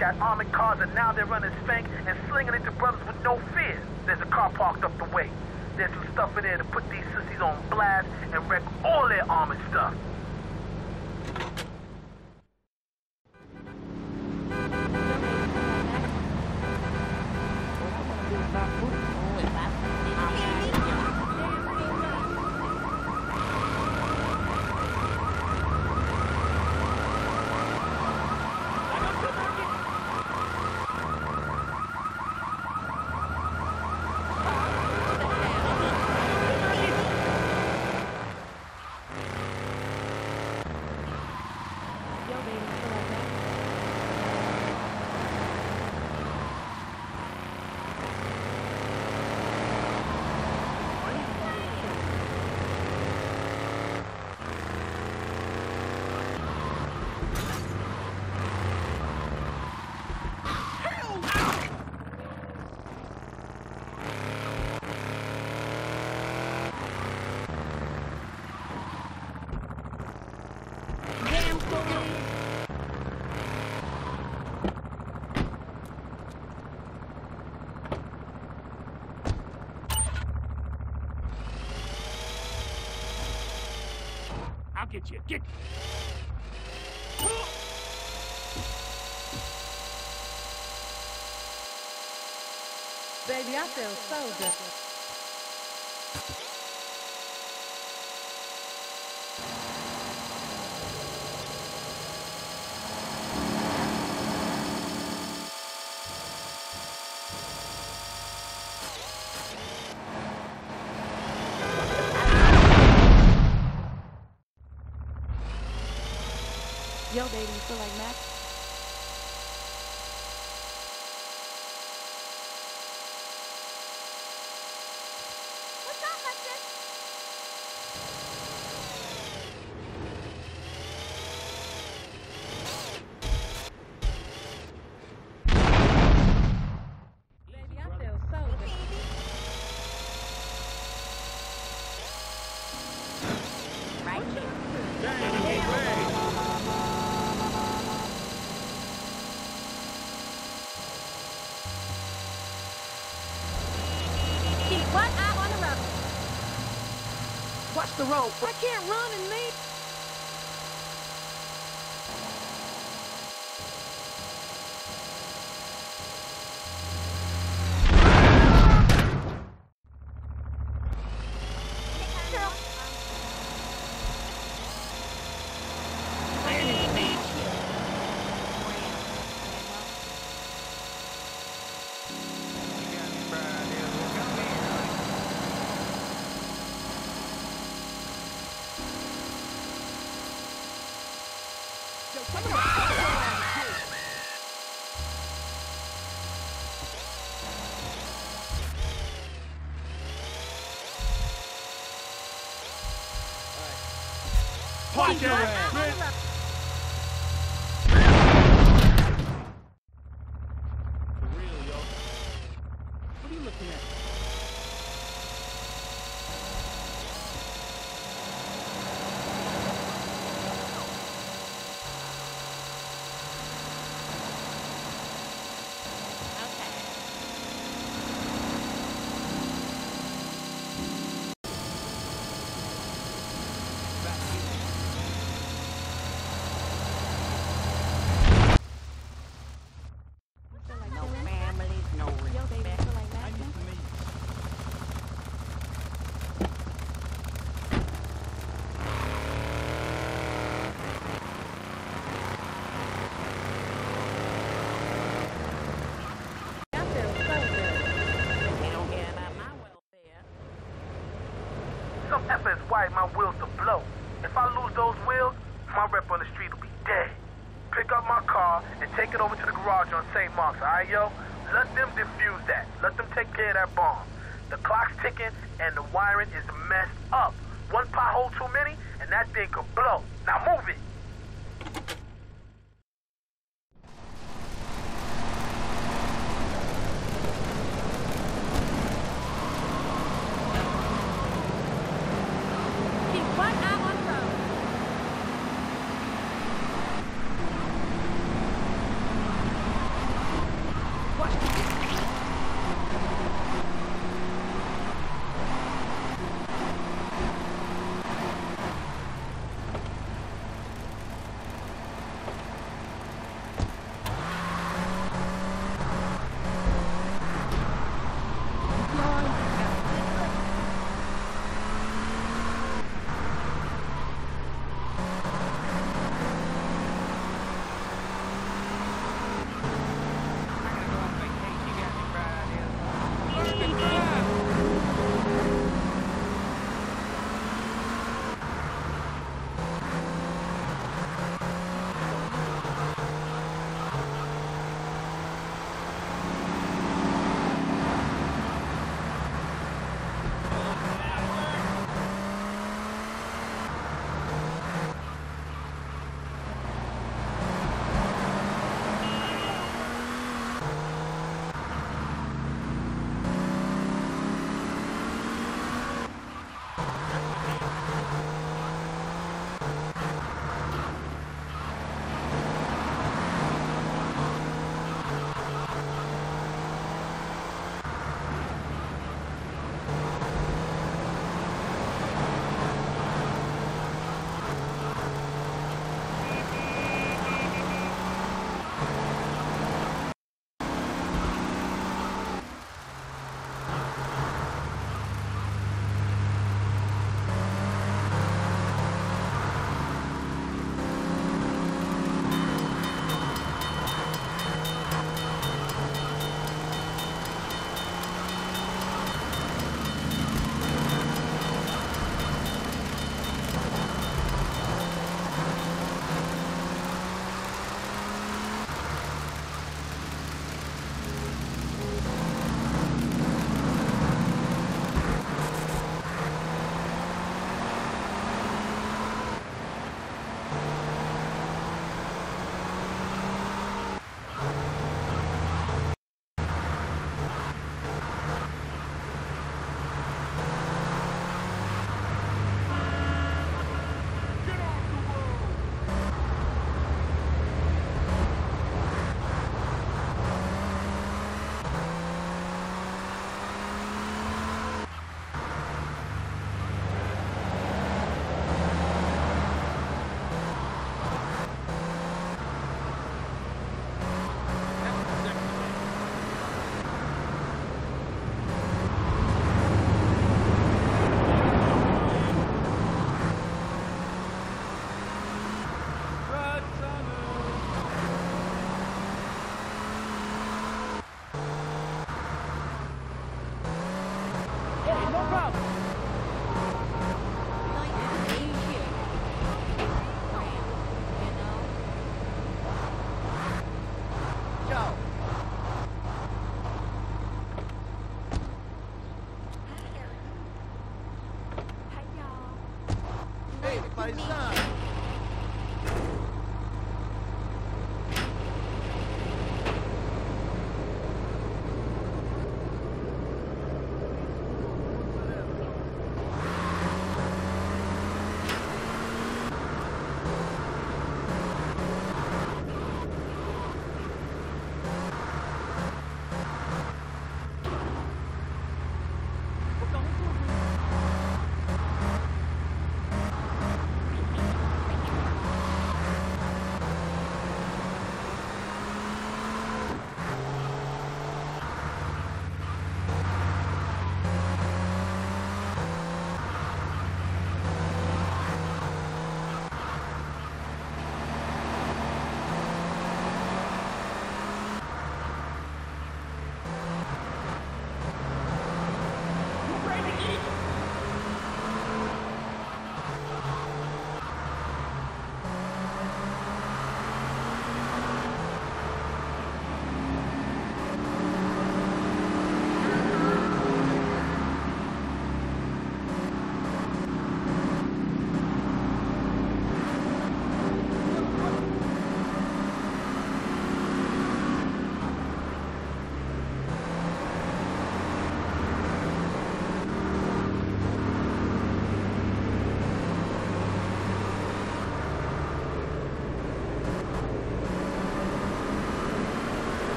got armored cars and now they're running spank and slinging it to brothers with no fear. There's a car parked up the way. There's some stuff in there to put these sissies on blast and wreck all their armored stuff. I'll get you. Get. Baby, I feel so good. Yo, baby, you feel like Mac? What's up, Hudson? Baby, I feel so good. Right here. Keep one eye on the road. Watch the road. I can't run and leave. Girl. Watch Keep your one ass. eye on the road. For real, yo. What are you looking at? No families, no Yo, baby, you respect. feel like Mac? I used to meet. I feel so good. They don't care about my welfare. Some effort is wired my wheels to blow. If I lose those wheels, my rep on the street will be dead. Pick up my car and take it over to the garage on St. Mark's, alright, yo? Let them defuse that. Let them take care of that bomb. The clock's ticking and the wiring is messed up. One pothole too many and that thing could blow. Now move it. Keep one eye on the road.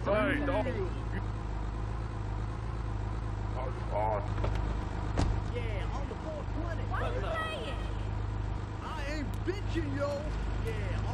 Hey, dog. Yeah, on the 420. What you saying? I ain't bitching, yo. Yeah,